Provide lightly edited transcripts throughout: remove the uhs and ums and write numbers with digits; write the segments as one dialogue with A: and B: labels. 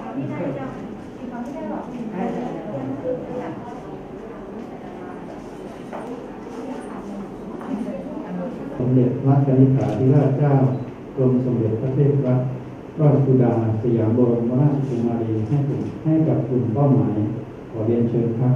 A: สมเด็จพระกนิษฐาธิราชเจ้ากรมสมเด็จพระเทพรัตนราชสุดาสยามบรมราชกุมารีให้กับกลุ่มเป้าหมายขอเรียนเชิญครับ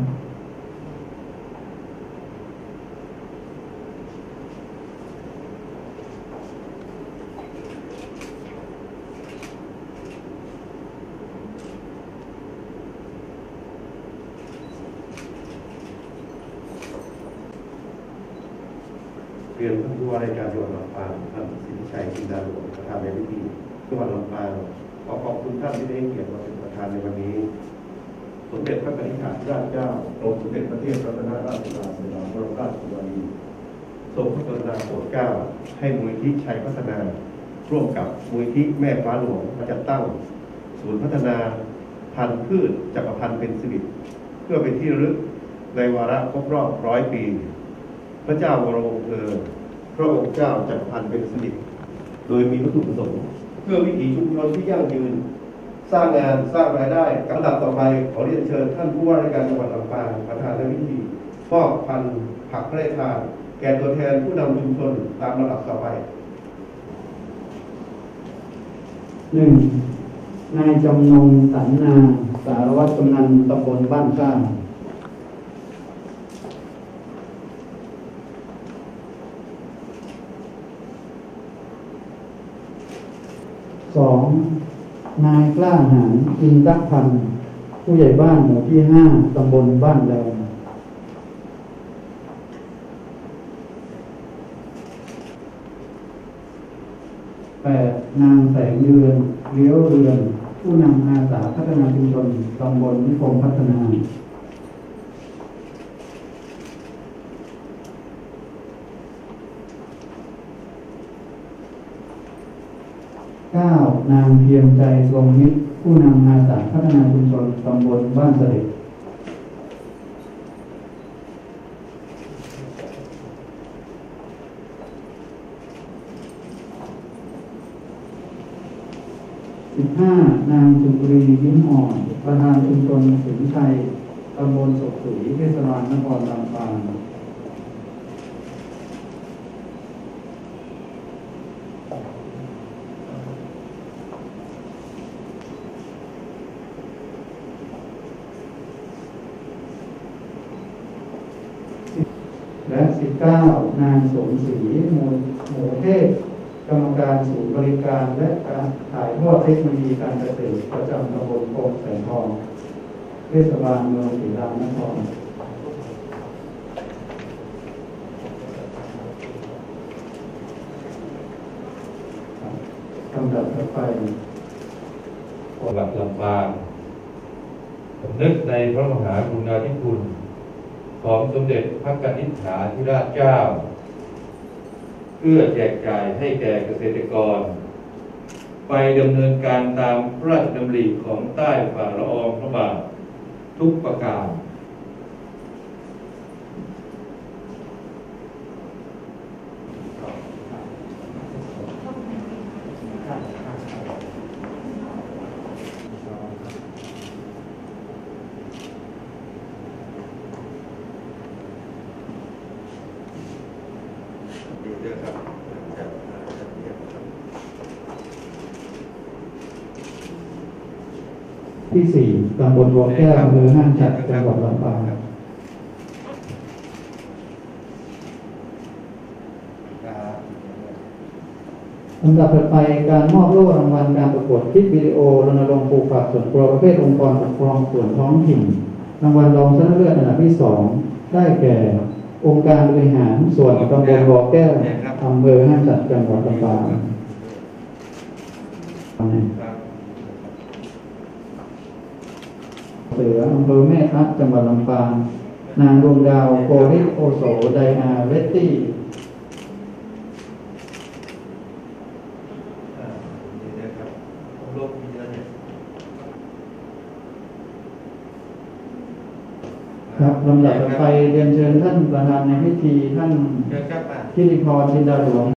B: เรียนท่านผู้ว่าราชการจังหวัดลำปางท่านสิทธิชัยจินดาหลวงประธานในพิธีจังหวัดลำปางขอบคุณท่านที่ได้เกียรติมาเป็นประธานในวันนี้สมเด็จพระกนิษฐาธิราชเจ้ากรมสมเด็จพระเทพรัตนราชสุดาสยามบรมราชกุมารีทรงพระกรุณาโปรดเกล้าให้มูลนิธิชัยพัฒนาร่วมกับมูลนิธิแม่ฟ้าหลวงมาจัดตั้งศูนย์พัฒนาพันธุ์พืชจักรพันธุ์เป็นสิริเพื่อเป็นที่ระลึกในวาระครบรอบ100 ปีพระเจ้าวรวงศ์เธอพระองค์เจ้าจักรพันธ์เป็นสิริโดยมีวัตถุประสงค์เพื่อวิถีชุมชนที่ยั่งยืนสร้างงานสร้างรายได้ลำดับต่อไปขอเรียนเชิญท่านผู้ว่าราชการจังหวัดลำปางประธานในพิธีมอบพันธุ์ผักพระราชทานแก่ตัวแทนผู้นำชุมชนตามลำดับต่อไป
A: 1. นายจำนงสันนาสารวัตรกำนันตำบลบ้านข้าง2. นายกล้าหาญอินทพันธ์ผู้ใหญ่บ้านหมู่ที่ 5 ตำบลบ้านแดง 8. นางแสงเดือนเลี้ยวเรือนผู้นำอาสาพัฒนาชุมชนตำบลนิคมพัฒนา 9. นางเพียงใจทรงมิตรผู้นำอาสาพัฒนาชุมชนตำบลบ้านเสด็จ 15. นางสุนทรียิ้มอ่อนประธานชุมชนสินชัยตำบลศกศรีเทศบาลนครลำปาง และ 19. นางสมศรีหมู่เทพกรรมการศูนย์บริการและการถ่ายทอดเทคโนโลยีการเกษตรประจำตำบลโป่งแสงทองเทศบาลเมืองศรีรามนครลำดับต่อไป
C: จังหวัดลำปางสำนึกในพระมหากรุณาธิคุณของสมเด็จพระกนิษฐาธิราชเจ้าเพื่อแจกจ่ายให้แก่เกษตรกรไปดำเนินการตามพระราชดำริของใต้ฝ่าละอองพระบาททุกประการ
A: ที่ 4 ตำบลวัวแก้วอำเภอห้างฉัตรจังหวัดลำปางลำดับต่อไปการมอบโล่รางวัลการประกวดคลิปวิดีโอรณรงค์ปลูกฝังส่วนตัวประเภทองค์กรปกครองส่วนท้องถิ่นรางวัลรองชนะเลิศอันดับที่ 2ได้แก่องค์การบริหารส่วนตำบลวัวแก้วอำเภอห้างฉัตรจังหวัดลำปางเสืออำเภอแม่ทะจังหวัดลำปางนางดวงดาวโกริโอโสไดอาเวตตี้ครับลำดับต่อไปเรียนเชิญท่านประธานในพิธีท่านพิธีพรจินดาหลวง